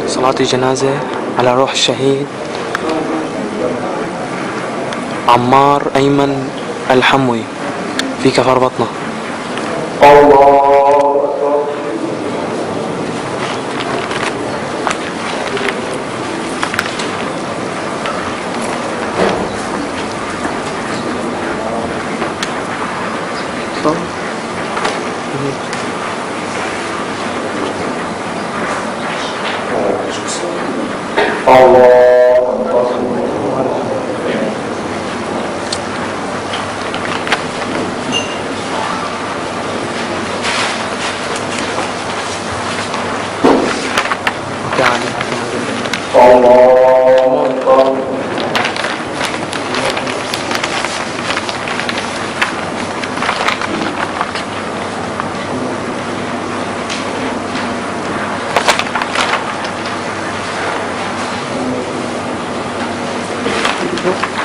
صلاة الجنازة على روح الشهيد عمار أيمن الحموي في كفر بطنة. الله أكبر. الله أكبر. الله أكبر. Nope.